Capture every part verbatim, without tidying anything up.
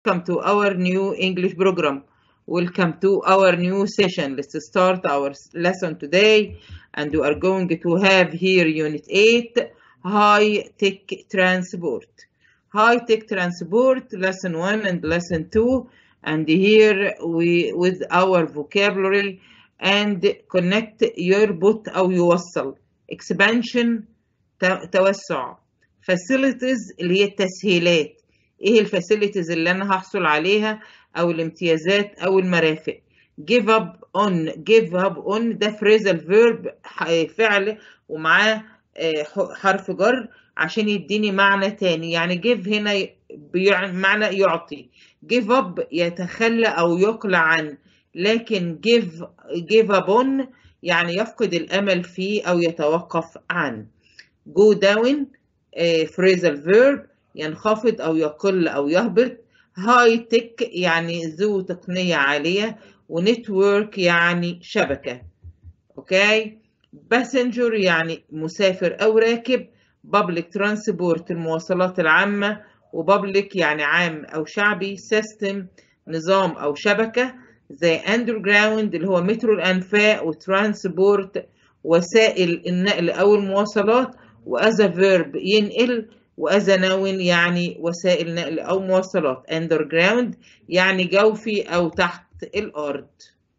welcome to our new English program. Welcome to our new session. Let's start our lesson today, and we are going to have here Unit eight, High Tech Transport. High Tech Transport, Lesson one and Lesson two, and here we with our vocabulary and connect يربط أو يوصل. Expansion توسع. Facilities اللي هي التسهيلات. ايه الفاسيلتيز اللي انا هحصل عليها او الامتيازات او المرافق. give up on give up on ده phrasal verb فعل ومعاه حرف جر عشان يديني معنى تاني. يعني give هنا بمعنى يعطي. give up يتخلى او يقلع عن، لكن give give up on يعني يفقد الامل فيه او يتوقف عن. go down phrasal verb ينخفض أو يقل أو يهبط. هاي تك يعني ذو تقنية عالية، ونتورك يعني شبكة. أوكي. باسنجر يعني مسافر أو راكب. بابليك ترانسبورت المواصلات العامة، وبابليك يعني عام أو شعبي. سيستم نظام أو شبكة، زي أندرجراوند اللي هو مترو الأنفاق، وترانسبورت وسائل النقل أو المواصلات، وأذا فيرب ينقل، وأذا نون يعني وسائل نقل أو مواصلات. underground يعني جوفي أو تحت الأرض.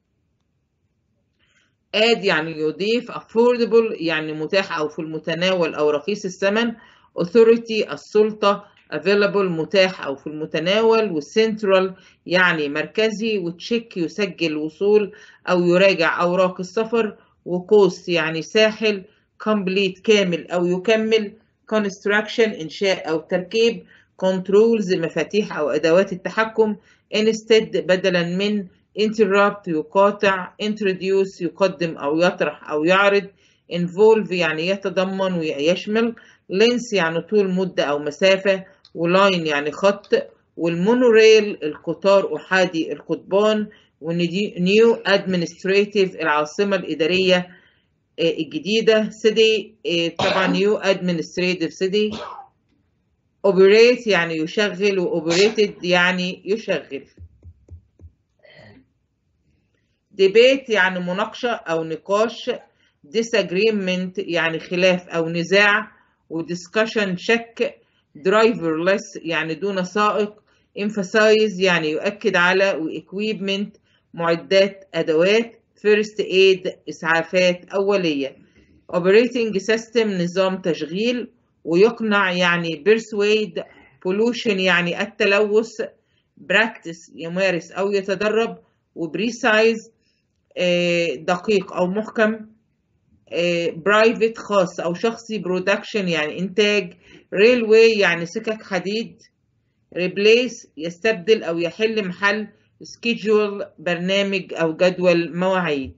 add يعني يضيف. affordable يعني متاح أو في المتناول أو رخيص الثمن. authority السلطة. available متاح أو في المتناول. وcentral يعني مركزي. وتشيك يسجل وصول أو يراجع أوراق السفر. وcoast يعني ساحل. complete كامل أو يكمل. construction إنشاء أو تركيب. controls مفاتيح أو أدوات التحكم. instead بدلا من. interrupt يقاطع. introduce يقدم أو يطرح أو يعرض. involve يعني يتضمن ويشمل. length يعني طول مدة أو مسافة. وline يعني خط. والمونوريل القطار أحادي القضبان. ونيو administrative العاصمة الإدارية الجديدة. city طبعا new administrative city. operate يعني يشغل، و operated يعني يشغل. debate يعني مناقشة أو نقاش. disagreement يعني خلاف أو نزاع. و discussion شك. driverless يعني دون سائق. emphasize يعني يؤكد على. و equipment معدات أدوات. first aid إسعافات أولية. operating system نظام تشغيل. ويقنع يعني persuade. pollution يعني التلوث. practice يمارس أو يتدرب. وprecise دقيق أو محكم. private خاص أو شخصي. production يعني إنتاج. railway يعني سكك حديد. replace يستبدل أو يحل محل. schedule برنامج أو جدول مواعيد.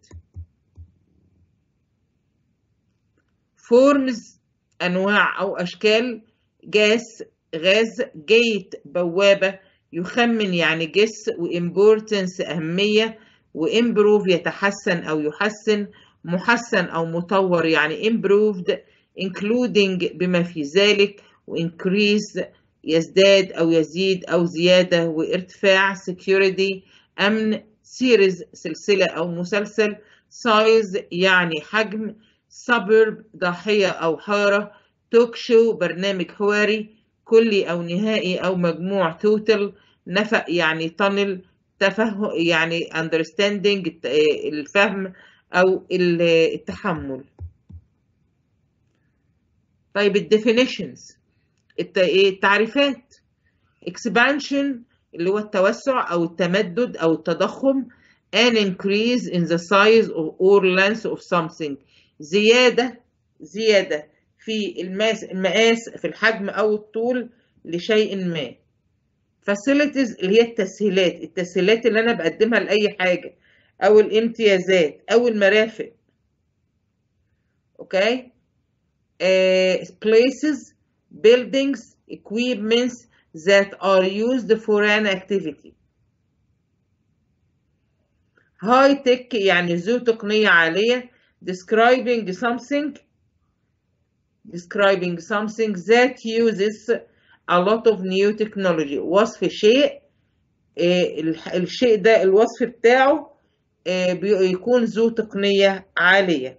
forms أنواع أو أشكال. gas غاز. gate بوابة. يخمن يعني جس. وimportance أهمية. وimprove يتحسن أو يحسن. محسن أو مطور يعني improved. including بما في ذلك. وincrease يزداد أو يزيد أو زيادة. وارتفاع security أمن. series سلسلة أو مسلسل. size يعني حجم. suburb ضاحية أو حارة. توك شو برنامج حواري. كلي أو نهائي أو مجموع total. نفق يعني tunnel. تفهم يعني understanding الفهم أو التحمل. طيب الديفينيشنز التعريفات. expansion اللي هو التوسع أو التمدد أو التضخم. an increase in the size or length of something زيادة زيادة في الماس المقاس في الحجم أو الطول لشيء ما. facilities اللي هي التسهيلات التسهيلات اللي أنا بقدمها لأي حاجة، أو الامتيازات أو المرافق. أوكي. uh, places buildings equipments that are used for an activity. high tech يعني ذو تقنية عالية. describing something describing something that uses a lot of new technology. وصف شيء الشيء ده الوصف بتاعه بيكون ذو تقنية عالية.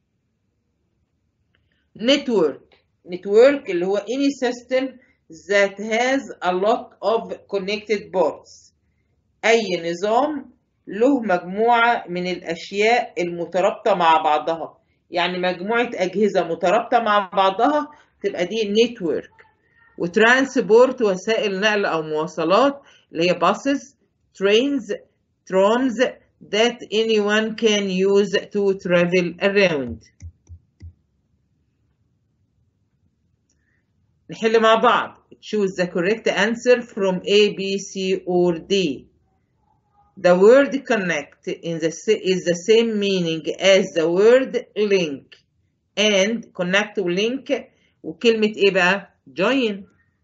network network اللي هو any system that has a lot of connected parts. أي نظام له مجموعة من الأشياء المترابطة مع بعضها، يعني مجموعة أجهزة مترابطة مع بعضها تبقى دي network. وترانسبورت وسائل نقل أو مواصلات اللي هي buses, trains, trams that anyone can use to travel around. نحل مع بعض. Choose the correct answer from A, B, C or D. The word connect in the, is the same meaning as the word link. And connect و link وكلمة إيه بقى؟ join.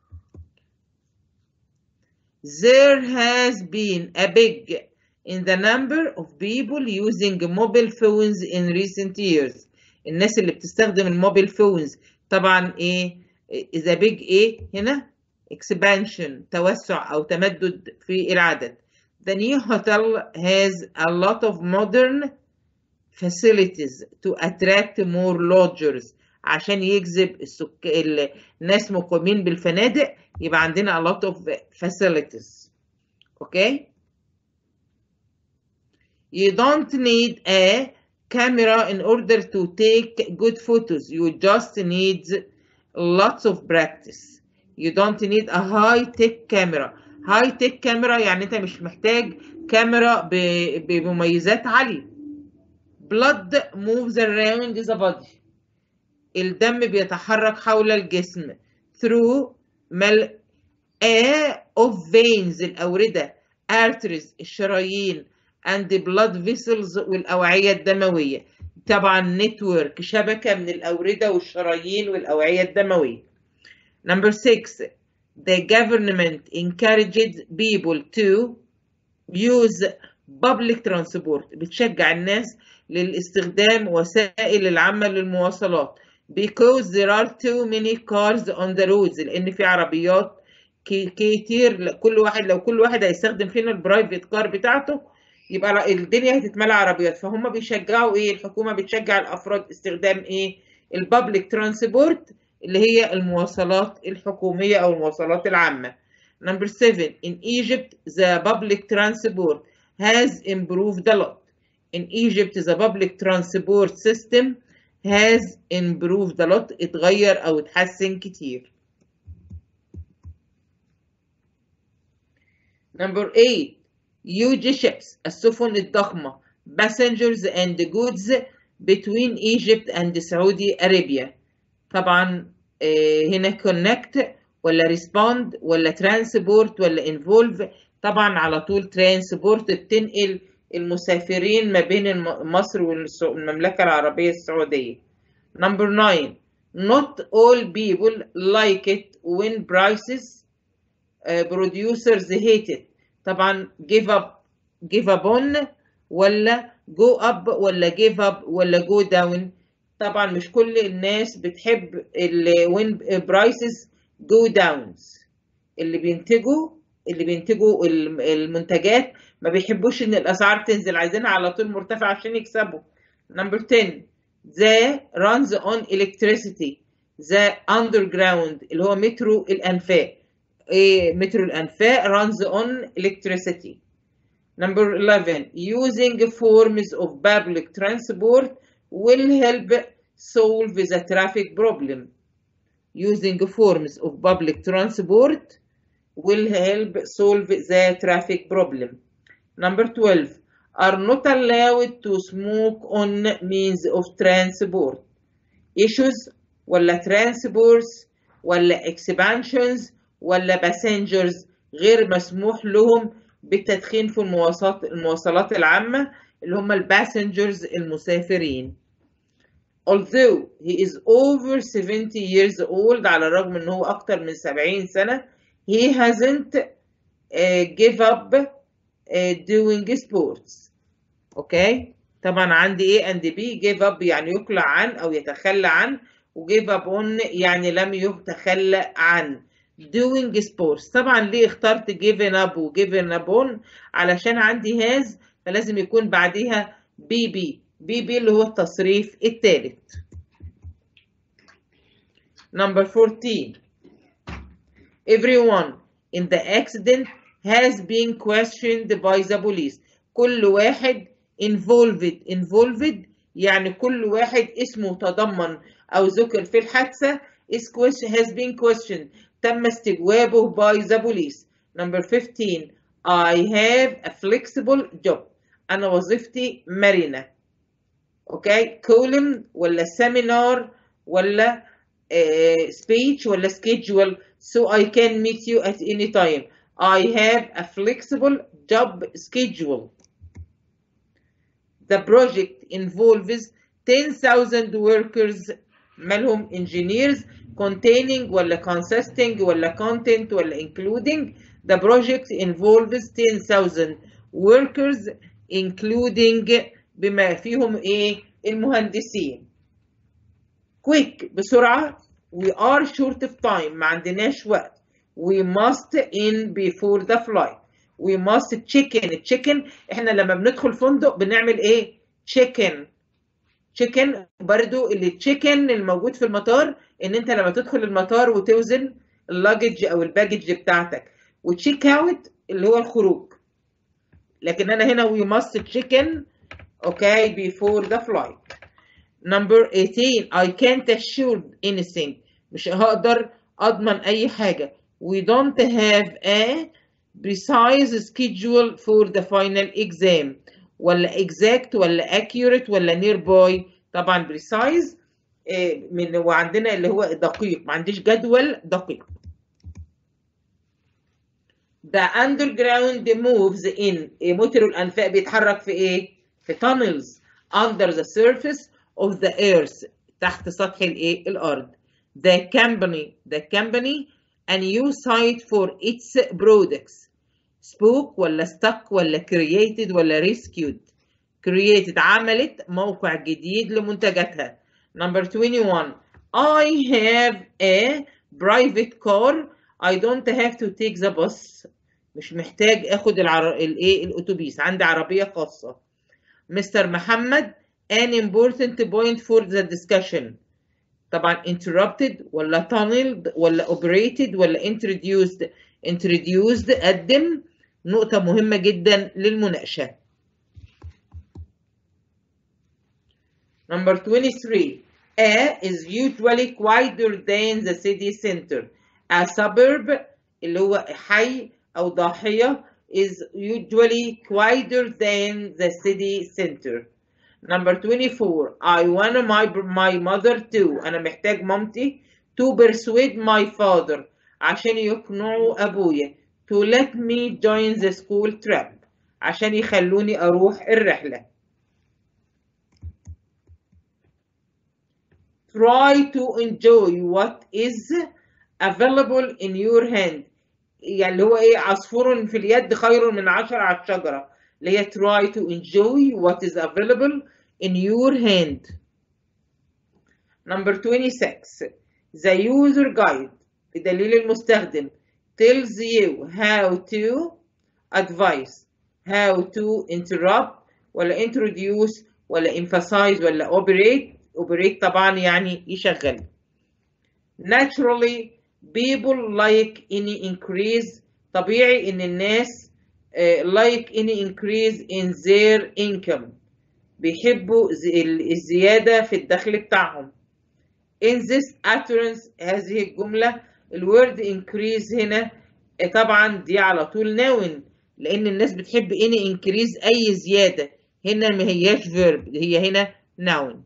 There has been a big in the number of people using mobile phones in recent years. الناس اللي بتستخدم الموبيل phones طبعا إيه؟ إذا big إيه هنا؟ expansion توسع أو تمدد في العدد. The new hotel has a lot of modern facilities to attract more lodgers. عشان يجذب السك... الناس مقيمين بالفنادق يبقى عندنا a lot of facilities. Okay? You don't need a camera in order to take good photos. You just need lots of practice. You don't need a high-tech camera. high-tech camera يعني انت مش محتاج كاميرا ب... بمميزات عالية. Blood moves around the body. الدم بيتحرك حول الجسم through مل... a of veins الأوردة arteries الشرايين and the blood vessels والأوعية الدموية. طبعا network شبكة من الأوردة والشرايين والأوعية الدموية. Number six, the government encouraged people to use public transport. بتشجع الناس للاستخدام وسائل العامة للمواصلات because there are too many cars on the roads. لأن في عربيات كتير. كل واحد لو كل واحد هيستخدم فينا البرايفت كار بتاعته يبقى الدنيا هتتملى عربيات. فهم بيشجعوا ايه؟ الحكومة بتشجع الأفراد استخدام ايه؟ البابليك ترانسبورت اللي هي المواصلات الحكومية أو المواصلات العامة. Number seven, in Egypt the public transport has improved a lot. In Egypt the public transport system has improved a lot. اتغير أو اتحسن كتير. Number eight, huge ships السفن الضخمة passengers and goods between Egypt and Saudi Arabia. طبعا هنا connect ولا respond ولا transport ولا involve. طبعا على طول transport بتنقل المسافرين ما بين مصر والمملكة العربية السعودية. Number nine, not all people like it when prices uh, producers hate it. طبعا give up give up on ولا go up ولا give up ولا go down. طبعا مش كل الناس بتحب اللي when prices go downs. اللي بينتجوا اللي بينتجوا المنتجات ما بيحبوش ان الاسعار تنزل، عايزينها على طول مرتفعة عشان يكسبوا. Number ten, the runs on electricity the underground اللي هو مترو الانفاق. ايه مترو الانفاق runs on electricity. Number eleven, using forms of public transport will help solve the traffic problem. Using forms of public transport will help solve the traffic problem. Number twelve, are not allowed to smoke on means of transport. Issues ولا transports ولا expansions ولا passengers غير مسموح لهم بالتدخين في المواصلات المواصلات العامة اللي هم الباسنجرز المسافرين. Although he is over seventy years old على الرغم ان هو اكتر من سبعين سنة he hasn't uh, give up uh, doing sports. اوكي okay. طبعا عندي A and B. give up يعني يقلع عن او يتخلى عن، و give up on يعني لم يتخلى عن. doing sports. طبعا ليه اخترت given up و given upon؟ علشان عندي has فلازم يكون بعديها بي بي بي بي اللي هو التصريف الثالث. Number fourteen. Everyone in the accident has been questioned by the police. كل واحد involved involved يعني كل واحد اسمه تضمن أو ذكر في الحادثة is question has been questioned تم استجوابه by the police. Number fifteen. I have a flexible job. أنا وظيفتي مرنة. Okay. column ولا seminar ولا uh, speech ولا schedule. So I can meet you at any time. I have a flexible job schedule. The project involves ten thousand workers مالهم engineers containing ولا consisting ولا content ولا including. The project involves ten thousand workers including بما فيهم ايه المهندسين. quick بسرعة. we are short of time ما عندناش وقت. we must in before the flight. we must check in. check in احنا لما بندخل فندق بنعمل ايه check in. check in برضو اللي check in الموجود في المطار ان انت لما تدخل المطار وتوزن اللاجج او الباجج بتاعتك. وتشيك اوت اللي هو الخروج. لكن انا هنا we must check in okay before the flight. Number eighteen. I can't assure anything. مش هقدر اضمن اي حاجة. we don't have a precise schedule for the final exam. ولا exact ولا accurate ولا nearby. طبعا precise من وعندنا اللي هو دقيق. ما عنديش جدول دقيق. The underground moves in. موتر الأنفاق بيتحرك في إيه؟ في tunnels under the surface of the earth. تحت سطح الإيه؟ الأرض. The company the company a new site for its products. spoke ولا stuck ولا created ولا rescued. created عملت موقع جديد لمنتجاتها. Number twenty-one. I have a private car. I don't have to take the bus. مش محتاج اخد العر... الايه الاتوبيس. عندي عربية خاصة. مستر محمد an important point for the discussion. طبعا interrupted ولا tunneled ولا operated ولا introduced. introduced قدم نقطة مهمة جدا للمناقشة. Number twenty-three. A is usually quieter than the city center. A suburb اللي هو حي أو ضاحية is usually quieter than the city center. Number twenty-four. I want my, my mother to. أنا محتاج مامتي to persuade my father. عشان يقنعوا أبويا. To let me join the school trip. عشان يخلوني أروح الرحلة. Try to enjoy what is available in your hand. يعني هو ايه عصفور في اليد خير من عشرة على الشجرة. اللي هي try to enjoy what is available in your hand. Number twenty-six. The user guide بدليل المستخدم tells you how to advise, how to interrupt ولا introduce ولا emphasize ولا operate. operate طبعا يعني يشغل. Naturally people like any increase. طبيعي ان الناس uh, like any increase in their income. بيحبوا الزيادة في الدخل بتاعهم. In this utterance هذه الجملة الword increase هنا طبعا دي على طول noun لأن الناس بتحب any increase أي زيادة. هنا ما هياش verb هي هنا noun.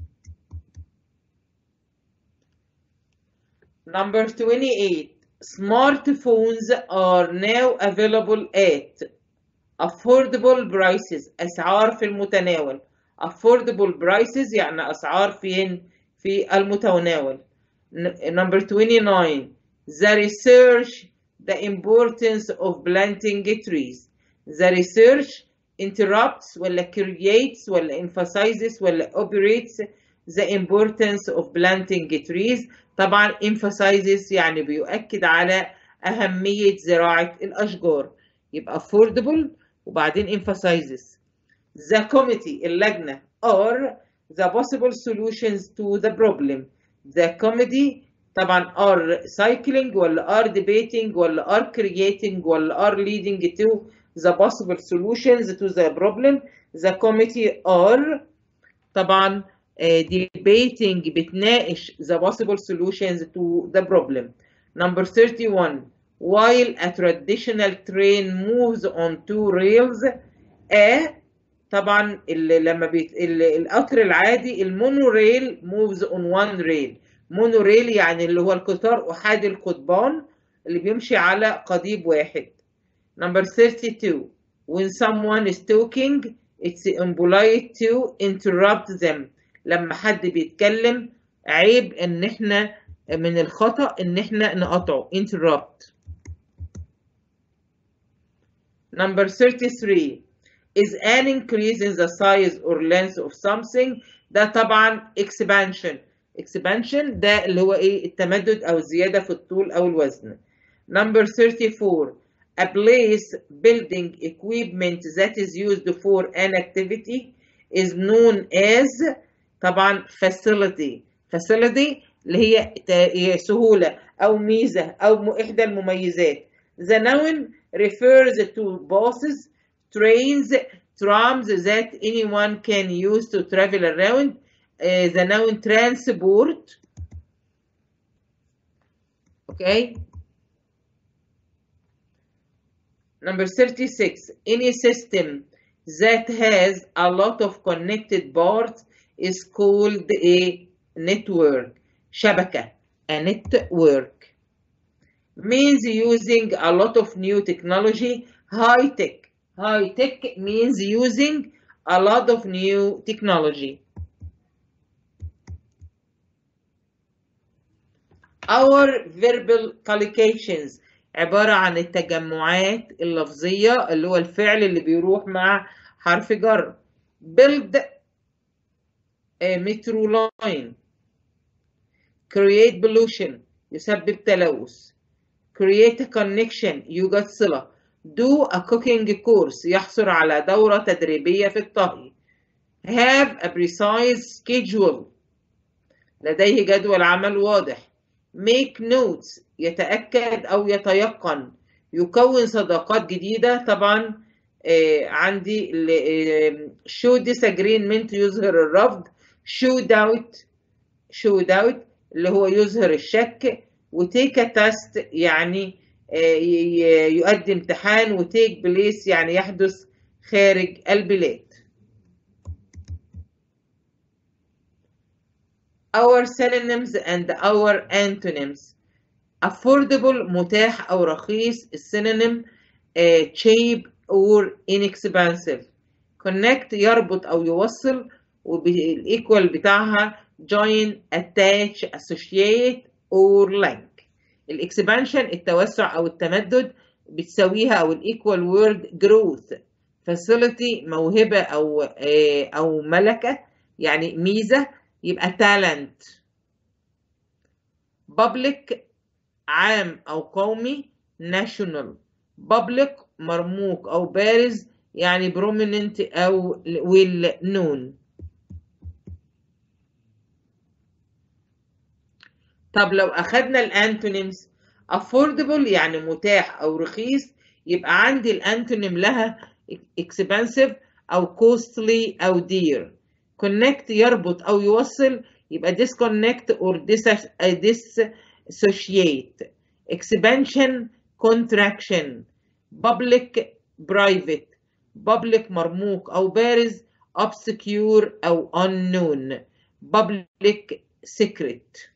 Number twenty-eight. Smartphones are now available at affordable prices. أسعار في المتناول. Affordable prices يعني أسعار فين؟ في المتناول. Number twenty-nine. The research the importance of planting trees. The research interrupts ولا creates ولا emphasizes ولا operates the importance of planting trees. طبعا emphasizes يعني بيؤكد على أهمية زراعة الأشجار، يبقى affordable وبعدين emphasizes. The committee اللجنة are the possible solutions to the problem. The committee طبعا are cycling ولا are debating ولا are creating ولا are leading to the possible solutions to the problem. The committee are طبعا uh, debating بتناقش the possible solutions to the problem. Number thirty-one, while a traditional train moves on two rails, a طبعا لما بيت القطر العادي المونوريل moves on one rail. مونوريل يعني اللي هو القطار أحادي القضبان اللي بيمشي على قضيب واحد. Number thirty-two, when someone is talking it's impolite to interrupt them. لما حد بيتكلم عيب ان احنا من الخطأ ان احنا نقطعه interrupt. Number thirty-three, is an increase in the size or length of something. ده طبعا expansion. expansion ده اللي هو ايه التمدد او الزيادة في الطول او الوزن. Number thirty-four, a place, building, equipment that is used for an activity is known as طبعا facility. facility اللي هي سهولة أو ميزة أو إحدى المميزات. The noun refers to buses, trains, trams that anyone can use to travel around. Uh, the noun transport. Okay. Number thirty-six, any system that has a lot of connected parts is called a network. شبكة, a network. Means using a lot of new technology. High tech. High tech means using a lot of new technology. Our verbal collocations عبارة عن التجمعات اللفظية اللي هو الفعل اللي بيروح مع حرف جر. build a metro line. create pollution يسبب تلوث. create a connection يوجد صلة. do a cooking course يحصل على دورة تدريبية في الطهي. have a precise schedule لديه جدول عمل واضح. make notes يتأكد أو يتيقن. يكون صداقات جديدة طبعا آه عندي آه show disagreement يظهر الرفض. show doubt show doubt اللي هو يظهر الشك. وتيك a test يعني آه يؤدي امتحان. وتيك place يعني يحدث خارج البلاد. our synonyms and our antonyms. affordable متاح أو رخيص. السينونيم uh, cheap or inexpensive. connect يربط أو يوصل وبالإيكوال بتاعها join attach associate or link. الإكسبانشن التوسع أو التمدد بتساويها أو الإيكوال word growth. facility موهبة أو uh, أو ملكة يعني ميزة يبقى talent. public عام أو قومي national. public مرموق أو بارز يعني prominent أو well known. طب لو أخدنا الانتونيمز affordable يعني متاح أو رخيص يبقى عندي الانتونيم لها expensive أو costly أو dear. connect يربط أو يوصل يبقى disconnect or dissociate. expansion contraction. public private. public مرموق أو بارز obscure أو unknown. public secret.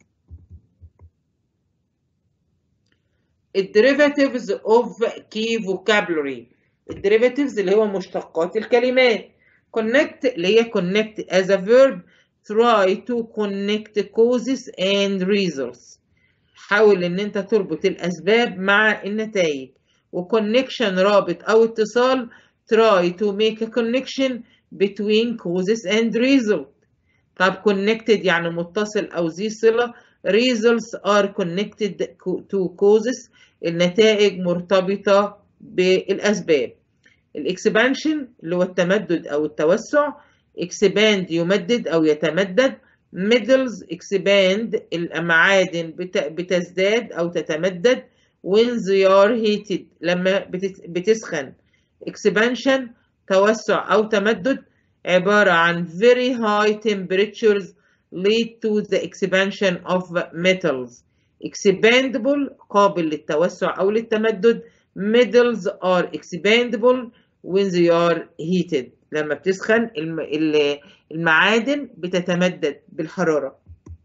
الderivatives of key vocabulary. الderivatives اللي هو مشتقات الكلمات. connect اللي هي connect as a verb. try to connect causes and results. حاول ان انت تربط الاسباب مع النتائج. وconnection رابط او اتصال. try to make a connection between causes and results. طب connected يعني متصل او ذي صلة. results are connected to causes. النتائج مرتبطة بالأسباب. الإكسبانشن اللي هو التمدد أو التوسع. expand يمدد أو يتمدد. metals expand المعادن بتزداد أو تتمدد. when they are heated لما بتسخن. expansion توسع أو تمدد عبارة عن very high temperatures lead to the expansion of metals. expandable قابل للتوسع أو للتمدد. metals are expandable when they are heated لما بتسخن المعادن بتتمدد بالحرارة.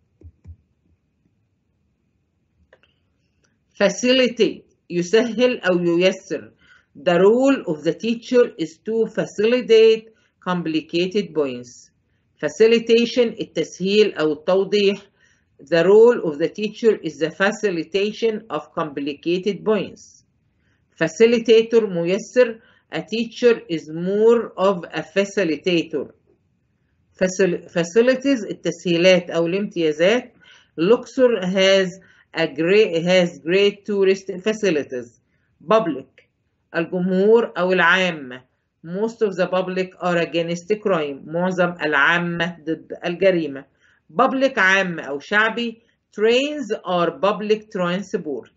facilitate يسهل أو ييسر. the role of the teacher is to facilitate complicated points. facilitation التسهيل أو التوضيح. the role of the teacher is the facilitation of complicated points. facilitator ميسر. a teacher is more of a facilitator. Facil facilities التسهيلات أو الامتيازات. Luxor has a great has great tourist facilities. public الجمهور أو العامة. most of the public are against crime. معظم العامة ضد الجريمة. public عام أو شعبي. trains are public transport.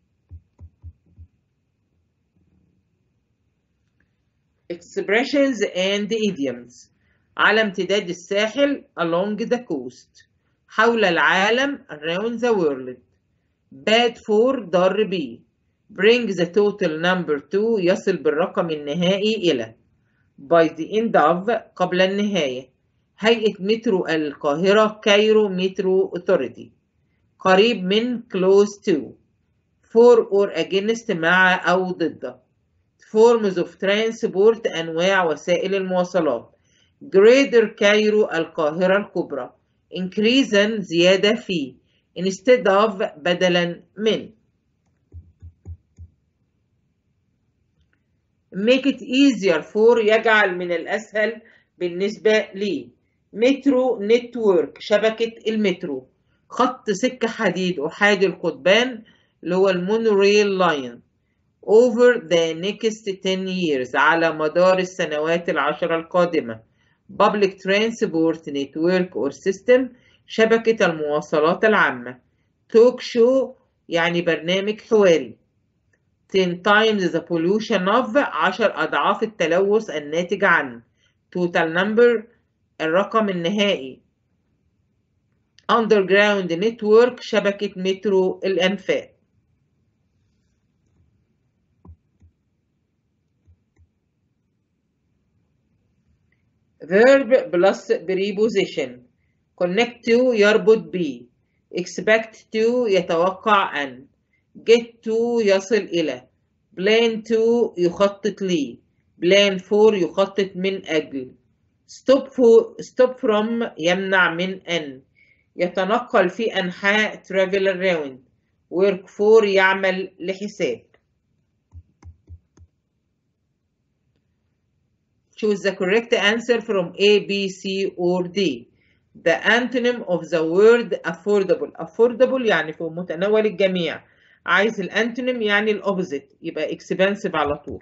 expressions and idioms. على امتداد الساحل along the coast. حول العالم around the world. bad for ضار بي. bring the total number to يصل بالرقم النهائي إلى. by the end of قبل النهاية. هيئة مترو القاهرة كايرو مترو authority. قريب من close to. for or against مع أو ضد. forms of transport أنواع وسائل المواصلات. greater كايرو القاهرة الكبرى. increase زيادة في. instead of بدلا من. make it easier for يجعل من الأسهل بالنسبة لي. مترو نتورك شبكة المترو. خط سكة حديد أحادي القضبان اللي هو المونوريل لاين. over the next ten years على مدار السنوات العشرة القادمة. public transport network or system شبكة المواصلات العامة. talk show يعني برنامج حواري. ten times the pollution of عشر أضعاف التلوث الناتج عن. total number الرقم النهائي. underground network شبكة مترو الأنفاق. verb plus preposition. connect to يربط ب. expect to يتوقع أن. get to يصل إلى. plan to يخطط لي. plan for يخطط من أجل. stop for stop from يمنع من أن. يتنقل في أنحاء travel around. work for يعمل لحساب. choose the correct answer from A, B, C or D. the antonym of the word affordable. affordable يعني في متناول الجميع. عايز الانتونيم يعني الأوبزيت يبقى expensive على طول.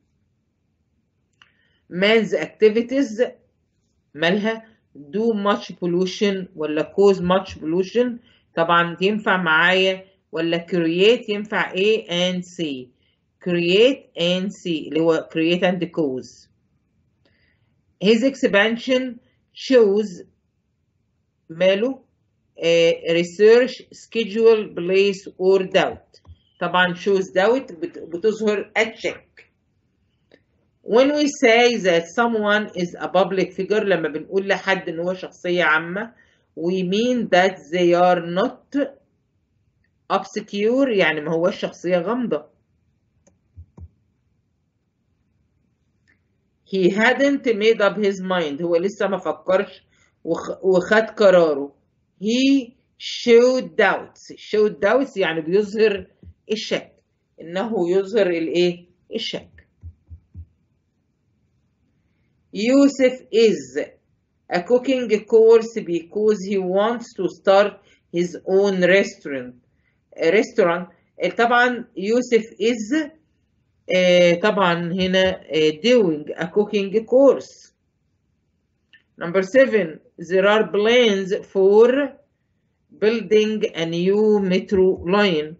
man's activities مالها do much pollution ولا cause much pollution. طبعا ينفع معايا ولا create ينفع A and C. create and C اللي هو create and cause. his expansion shows ماله uh, research schedule place or doubt. طبعا shows doubt بتظهر الشك. when we say that someone is a public figure لما بنقول لحد ان هو شخصية عامة we mean that they are not obscure يعني ما هوش شخصية غامضة. he hadn't made up his mind هو لسه ما فكرش وخد قراره. he showed doubts. showed doubts يعني بيظهر الشك. إنه يظهر الإيه؟ الشك. Yusuf is a cooking course because he wants to start his own restaurant. restaurant طبعا يوسف is uh, طبعا هنا uh, doing a cooking course. Number seven, there are plans for building a new metro line.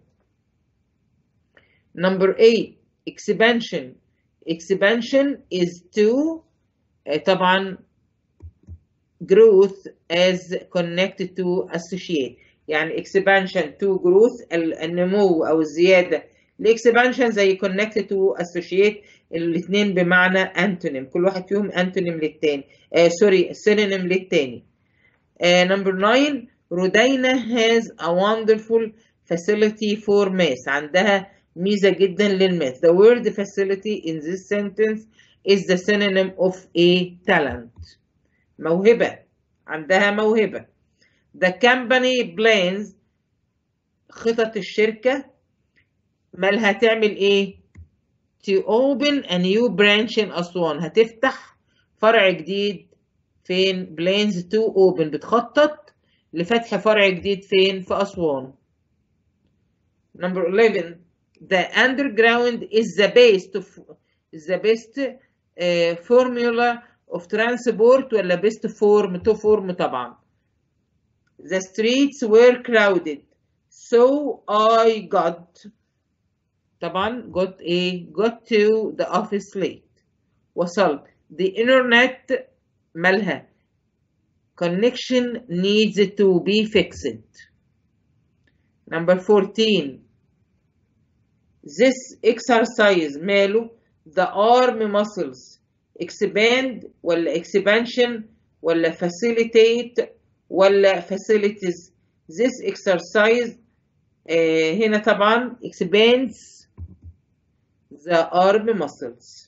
Number eight, expansion. Expansion is to uh, طبعا growth as connected to associate. يعني expansion to growth النمو أو الزيادة. الexpansion زي connected to associate الاثنين بمعنى antonym. كل واحد فيهم antonym للتاني. آه sorry synonym للتاني. Uh, number nine, رودينا has a wonderful facility for math. عندها ميزة جدا للماث. The word facility in this sentence is the synonym of a talent. موهبة. عندها موهبة. The company plans خطط الشركة مالها تعمل ايه؟ To open a new branch in أسوان. هتفتح فرع جديد فين؟ plans to open. بتخطط لفتح فرع جديد فين؟ في أسوان. Number eleven. The underground is the best of the best uh, formula of transport ولا best form to form طبعا. The streets were crowded so I got طبعا got a got to the office late. وصلت. The internet مالها connection needs to be fixed. Number fourteen. This exercise ماله the arm muscles expand ولا expansion ولا facilitate ولا facilities. This exercise uh, هنا طبعا expands the arm muscles.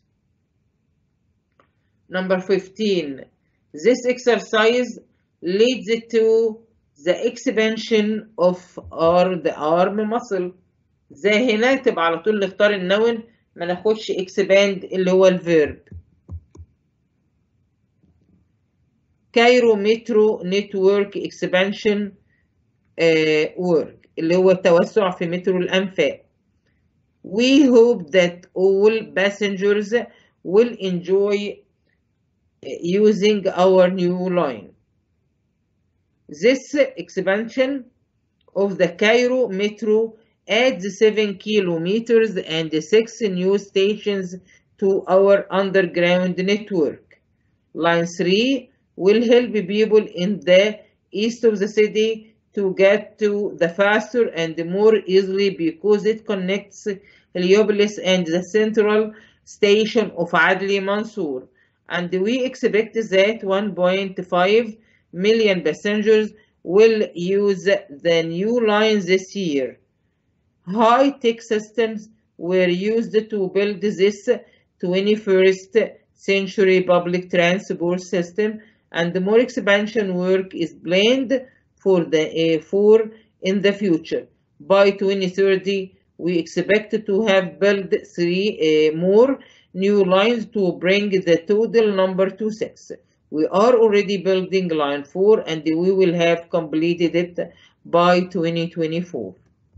Number fifteen. This exercise leads to the expansion of or the arm muscle. زي هنا تبقى على طول نختار النون ما ناخدش expand اللي هو الفيرب. كايرو مترو نتورك expansion uh, work اللي هو التوسع في مترو الأنفاق. We hope that all passengers will enjoy using our new line. This expansion of the Cairo Metro adds seven kilometers and six new stations to our underground network. Line three will help people in the east of the city to get to the faster and more easily because it connects Heliopolis and the central station of Adli Mansour. And we expect that one point five million passengers will use the new line this year. High-tech systems were used to build this twenty-first century public transport system, and more expansion work is planned for the uh, for in the future. By twenty thirty, we expect to have built three uh, more new lines to bring the total number to six. We are already building line four and we will have completed it by twenty twenty-four.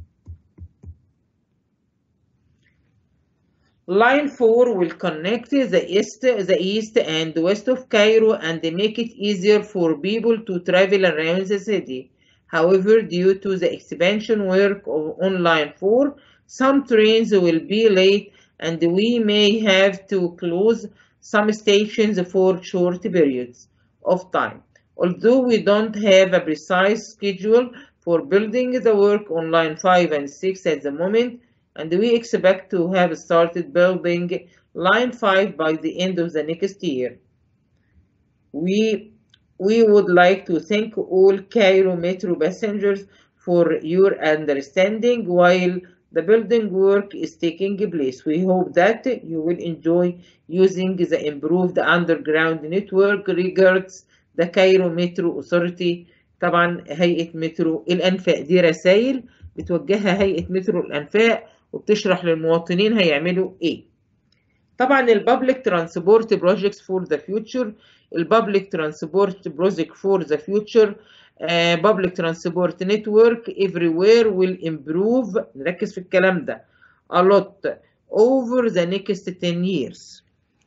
Line four will connect the east, the east and west of Cairo and make it easier for people to travel around the city. However, due to the expansion work of, on line four, some trains will be late and we may have to close some stations for short periods of time. Although we don't have a precise schedule for building the work on line five and six at the moment, and we expect to have started building line five by the end of the next year. We, we would like to thank all Cairo Metro passengers for your understanding while the building work is taking place. We hope that you will enjoy using the improved underground network. Regards the Cairo Metro Authority. طبعا هيئة مترو الأنفاق. دي رسائل بتوجهها هيئة مترو الأنفاق وبتشرح للمواطنين هيعملوا ايه. طبعا البابليك ترانسبورت بروجيكتس فور ذا فيوتشر، البابليك ترانسبورت بروجيكت فور ذا فيوتشر بابليك ترانسبورت نتورك everywhere will improve، نركز في الكلام ده a lot over the next ten years.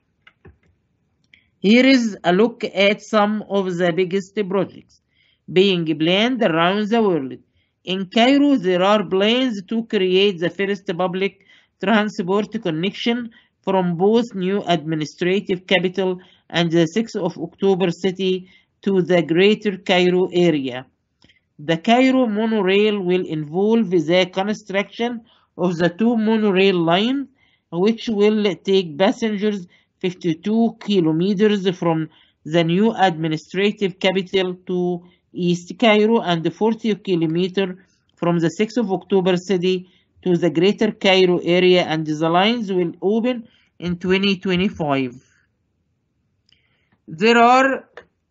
Here is a look at some of the biggest projects being planned around the world. In Cairo, there are plans to create the first public transport connection from both new administrative capital and the sixth of October city to the greater Cairo area. The Cairo monorail will involve the construction of the two monorail line, which will take passengers fifty-two kilometers from the new administrative capital to East Cairo and forty kilometers from the sixth of October city to the greater Cairo area, and the lines will open in twenty twenty-five. There are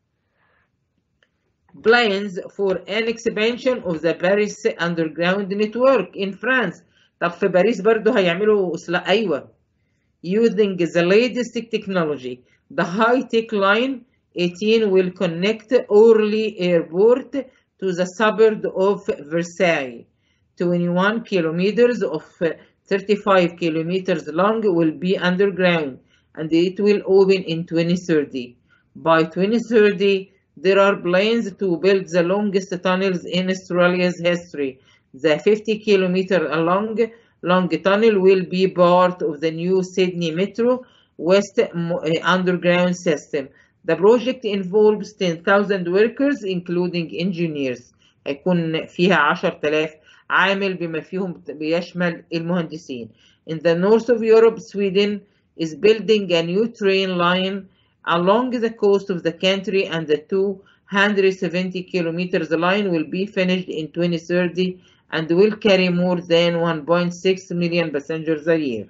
plans for an expansion of the Paris underground network in France. طب في باريس برضو هيعملوا إصلاح. أيوة. Using the latest technology, the high-tech line eighteen will connect Orly Airport to the suburb of Versailles. twenty-one kilometers of thirty-five kilometers long will be underground, and it will open in twenty thirty. By twenty thirty, there are plans to build the longest tunnels in Australia's history. The fifty kilometer long long tunnel will be part of the new Sydney Metro West underground system. The project involves ten thousand workers including engineers. هيكون فيها عشرة آلاف عامل بما فيهم بيشمل المهندسين. In the north of Europe, Sweden is building a new train line along the coast of the country, and the two hundred seventy kilometers line will be finished in twenty thirty and will carry more than one point six million passengers a year.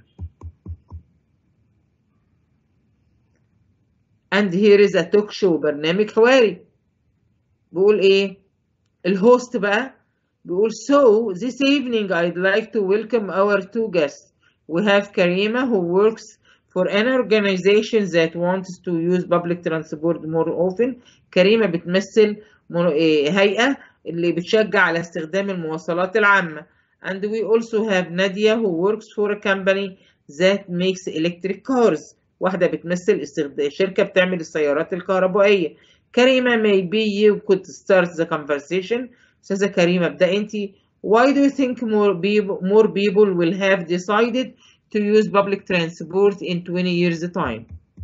And here is a talk show، برنامج حواري. بيقول ايه؟ الهوست بقى بيقول so this evening I'd like to welcome our two guests. We have Karima, who works for an organization that wants to use public transport more often. كريمة بتمثل هيئة اللي بتشجع على استخدام المواصلات العامة. And we also have Nadia, who works for a company that makes electric cars. واحدة بتمثل شركة بتعمل السيارات الكهربائية. كريمة, maybe you could start the conversation. أستاذة كريمة ابدأ أنت. Why do you think more people, more people will have decided to use public transport in twenty years time?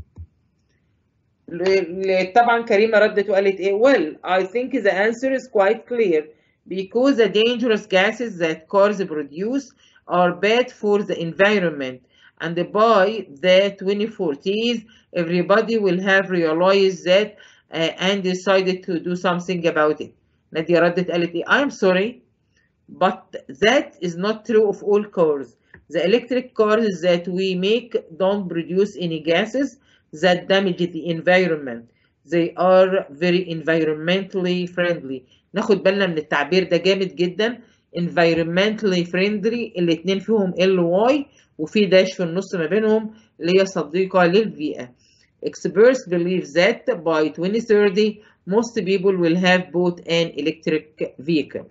طبعا كريمة ردت وقالت ايه؟ Well, I think the answer is quite clear. Because the dangerous gases that cars produce are bad for the environment. And by the twenty forties, everybody will have realized that uh, and decided to do something about it. نادية ردت قالت ايه؟ I'm sorry, but that is not true of all cars. The electric cars that we make don't produce any gases that damage the environment. They are very environmentally friendly. ناخد بالنا من التعبير ده جامد جدا. environmentally friendly، الاتنين فيهم ال واي وفي داش في النص ما بينهم اللي هي صديقة للبيئة. Experts believe that by twenty thirty most people will have bought an electric vehicle.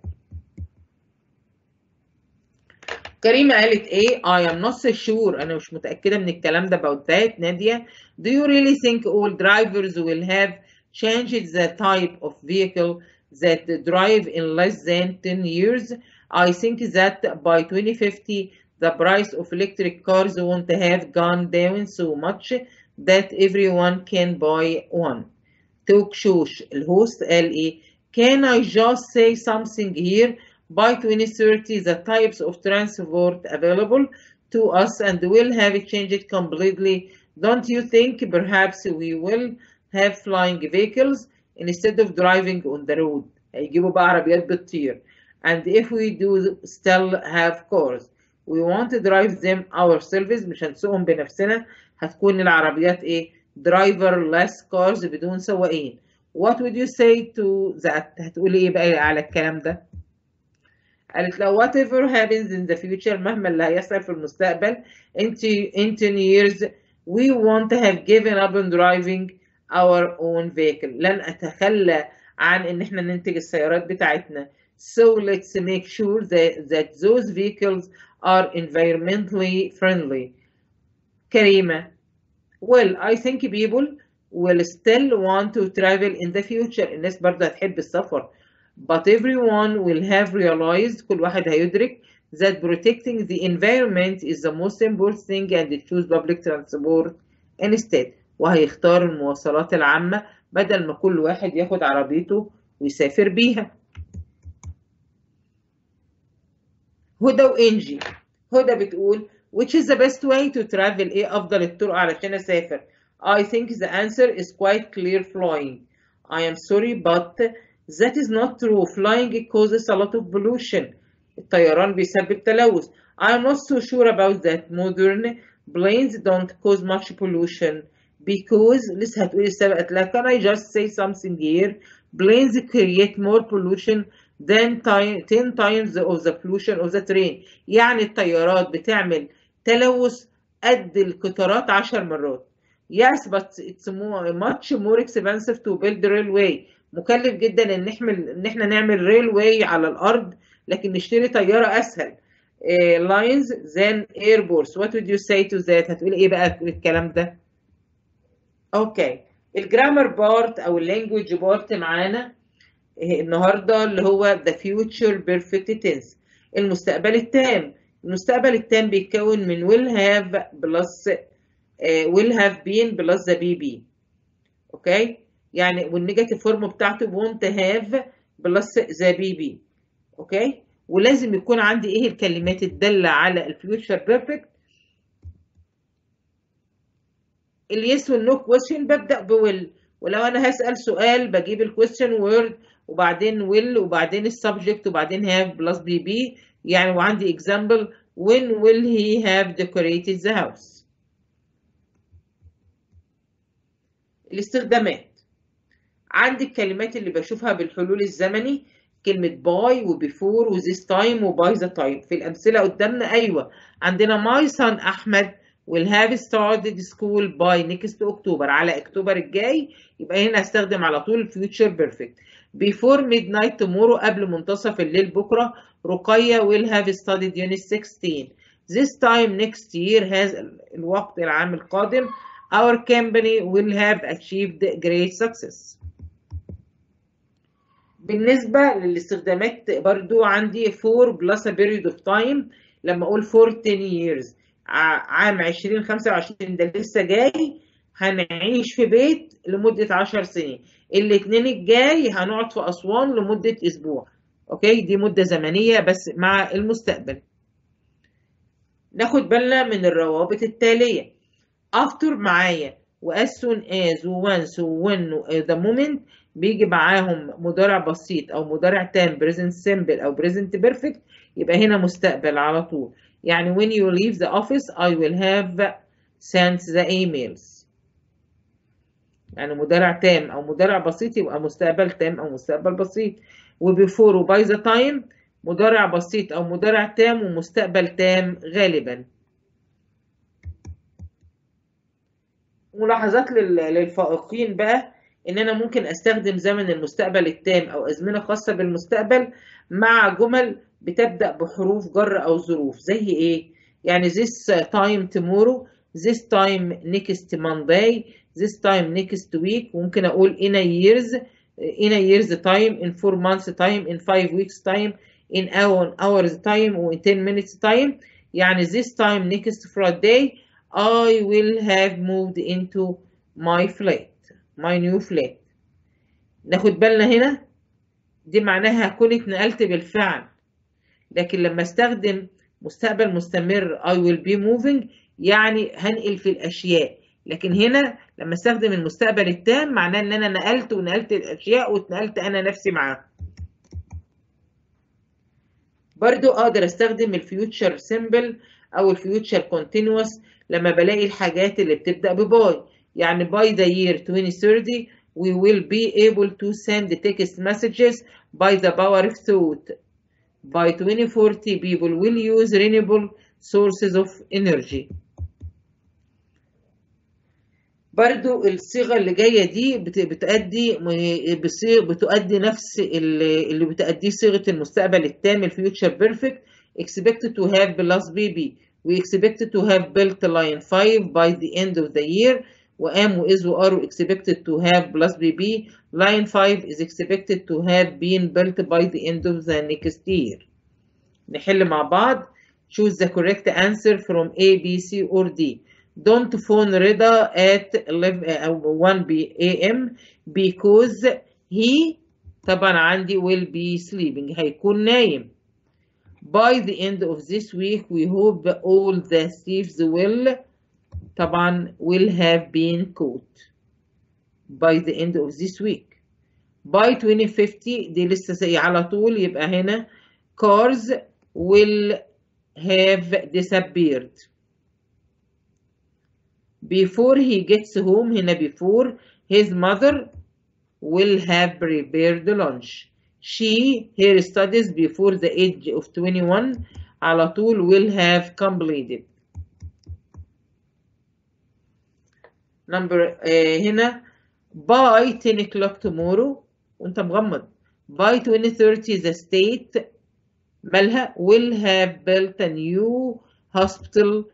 كريمة قالت ايه؟ I am not so sure. أنا مش متأكدة من الكلام ده about that. نادية, do you really think all drivers will have changed the type of vehicle that drive in less than ten years? I think that by twenty fifty the price of electric cars won't have gone down so much that everyone can buy one. توك شوش الهوست قال ايه؟ Can I just say something here? By twenty thirty, the types of transport available to us and will have changed completely. Don't you think perhaps we will have flying vehicles instead of driving on the road? هيجيبوا بقى عربيات بتطير. And if we do still have cars, we won't drive them ourselves. مش هنسوقهم بنفسنا. هتكون العربيات ايه؟ driverless cars بدون سواقين. What would you say to that? هتقولي ايه بقى على الكلام ده؟ قالت لو whatever happens in the future، مهما اللي هيحصل في المستقبل in ten years we won't have given up on driving our own vehicle. لن أتخلى عن إن إحنا ننتج السيارات بتاعتنا. So let's make sure that, that those vehicles are environmentally friendly. كريمة. Well, I think people will still want to travel in the future. الناس برضه هتحب السفر. But everyone will have realized, كل واحد هيدرك, that protecting the environment is the most important thing and choose public transport instead. وهيختار المواصلات العامة بدل ما كل واحد ياخد عربيته ويسافر بيها. هدى وإنجي. هدى بتقول which is the best way to travel؟ ايه أفضل الطرق علشان أسافر؟ I think the answer is quite clear: flying. I am sorry but that is not true. Flying causes a lot of pollution. الطيران بيسبب تلوث. I am not so sure about that. Modern planes don't cause much pollution because لسه هتقولي السبب لها. Can I just say something here? Planes create more pollution than ten times of the pollution of the train. يعني الطيارات بتعمل تلوث قد القطارات عشر مرات. Yes, but it's more, much more expensive to build railway. مكلف جدا ان نحمل ان احنا نعمل railway على الارض، لكن نشتري طياره اسهل. uh, lines than airports. What would you say to that؟ هتقولي ايه بقى الكلام ده؟ اوكي، الجرامر بارت او اللانجوج بارت معانا النهارده اللي هو the future perfect tense، المستقبل التام. المستقبل التام بيتكون من will have plus uh, will have been plus the be be. اوكي، يعني والنيجاتيف فورم بتاعته won't have plus the be be. اوكي، ولازم يكون عندي ايه الكلمات الداله على الفيوتشر بيرفكت. اليس والنو كويستشن ببدا بويل، ولو انا هسال سؤال بجيب الكويستشن وورد وبعدين ويل وبعدين السبجكت وبعدين هاف بلس بي بي. يعني وعندي اكزامبل when will he have decorated the house. الاستخدامات عندي الكلمات اللي بشوفها بالحلول الزمني، كلمة باي وبيفور وذيس تايم وباي ذا تايم. في الأمثلة قدامنا أيوة عندنا my son أحمد will have started school by next October، على أكتوبر الجاي، يبقى هنا هستخدم على طول future perfect. before midnight tomorrow، قبل منتصف الليل بكرة، رقية will have studied unit sixteen. this time next year has الوقت العام القادم. our company will have achieved great success. بالنسبة للاستخدامات برضو عندي for plus a period of time. لما أقول for ten years، عام عشرين خمسة وعشرين ده لسه جاي، هنعيش في بيت لمدة عشر سنين. الاثنين الجاي هنقعد في أسوان لمدة أسبوع. أوكي، دي مدة زمنية بس مع المستقبل. ناخد بالنا من الروابط التالية. after معايا و as soon as و once و when و the moment بيجي معاهم مضارع بسيط أو مضارع تام present simple أو present perfect، يبقى هنا مستقبل على طول. يعني when you leave the office I will have sent the emails. يعني مضارع تام أو مضارع بسيط يبقى مستقبل تام أو مستقبل بسيط. وبيفور و by the time مضارع بسيط أو مضارع تام ومستقبل تام غالبا. ملاحظات للفائقين بقى ان انا ممكن استخدم زمن المستقبل التام او ازمنه خاصه بالمستقبل مع جمل بتبدا بحروف جر او ظروف. زي ايه؟ يعني this time tomorrow، this time next Monday، this time next week. ممكن اقول in a years in a years time، in four months time، in five weeks time، in hours time و in ten minutes time. يعني this time next Friday I will have moved into my flat my new flat. ناخد بالنا هنا دي معناها هكون اتنقلت بالفعل، لكن لما استخدم مستقبل مستمر I will be moving يعني هنقل في الأشياء. لكن هنا لما استخدم المستقبل التام معناه ان انا نقلت ونقلت الأشياء واتنقلت انا نفسي معاها. برضو اقدر استخدم الفيوتشر سيمبل او الفيوتشر كونتينوس لما بلاقي الحاجات اللي بتبدأ بباي. يعني by the year twenty thirty we will be able to send text messages by the power of thought. By twenty forty people will use renewable sources of energy. برضو الصيغة اللي جاية دي بتؤدي بتؤدي نفس اللي بتؤديه صيغة المستقبل التام الفيوتشر بيرفكت. expected to have plus بي we expected to have built line five by the end of the year. وام وإز وار expected to have plus بي line five is expected to have been built by the end of the next year. نحل مع بعض. choose the correct answer from A, B, C or D. Don't phone Rida at one A M because he طبعا عندي will be sleeping هيكون نايم. By the end of this week we hope all the thieves will طبعا will have been caught. By the end of this week. By twenty fifty دي لسه على طول يبقى هنا cars will have disappeared. Before he gets home هنا before his mother will have prepared lunch. She her studies before the age of twenty-one على طول will have completed. number uh, هنا by ten o'clock tomorrow وانت مغمض. by twenty thirty the state مالها will have built a new hospital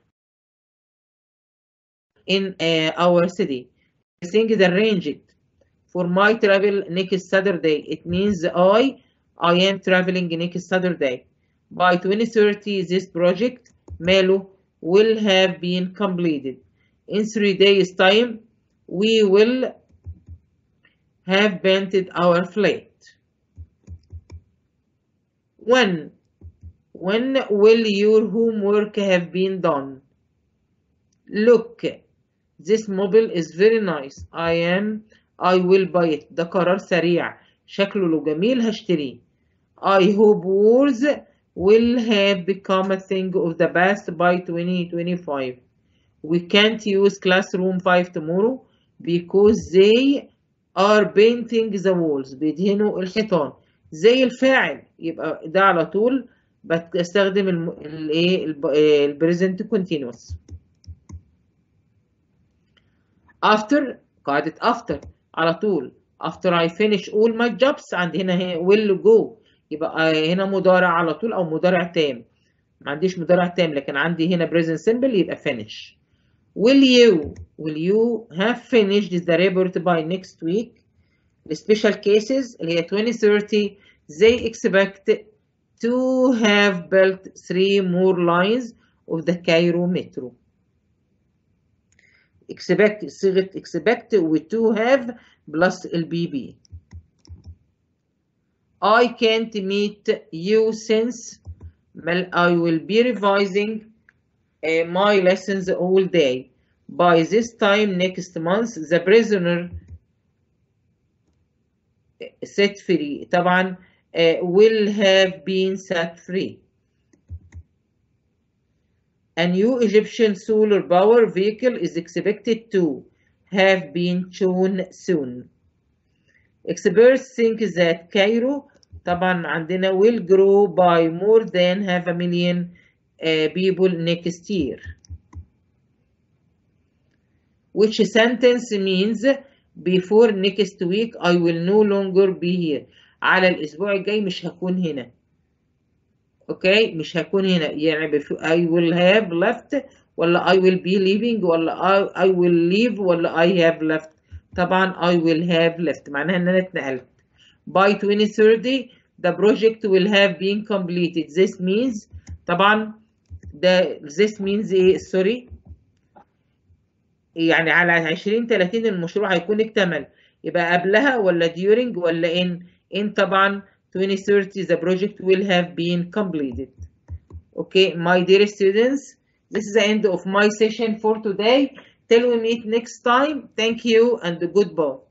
in uh, our city. Everything is arranged for my travel next Saturday. It means I I am traveling next Saturday. By twenty thirty this project ماله will have been completed. In three days time we will have painted our flat. When when will your homework have been done? Look, this mobile is very nice. I am I will buy it. ده قرار سريع شكله لو جميل هشتريه. I hope wars will have become a thing of the past by twenty twenty-five. We can't use classroom five tomorrow because they are painting the walls. بيدهنوا الحيطان. زي الفاعل يبقى ده على طول بستخدم الايه البريزنت كونتينوس. after قاعدة after على طول after I finish all my jobs عندي هنا will go يبقى هنا مضارع على طول أو مضارع تام. ما عنديش مضارع تام لكن عندي هنا present simple يبقى finish. will you will you have finished the report by next week? The special cases اللي هي twenty thirty they expect to have built three more lines of the Cairo metro. expect صيغة expect و to have plus البي بي. I can't meet you since I will be revising uh, my lessons all day. By this time next month the prisoner set free طبعا uh, will have been set free. A new Egyptian solar power vehicle is expected to have been shown soon. Experts think that Cairo طبعا عندنا will grow by more than half a million uh, people next year. Which sentence means before next week I will no longer be here. على الأسبوع الجاي مش هكون هنا. اوكي مش هكون هنا يعني I will have left ولا I will be leaving ولا I, I will leave ولا I have left. طبعا I will have left معناها ان انا اتنقلت. By twenty thirty the project will have been completed. This means طبعا ده this means ايه سوري يعني على عشرين ثلاثين المشروع هيكون اكتمل. يبقى قبلها ولا during ولا in in طبعا twenty thirty the project will have been completed. Okay my dear students, this is the end of my session for today. Till we meet next time, thank you and goodbye.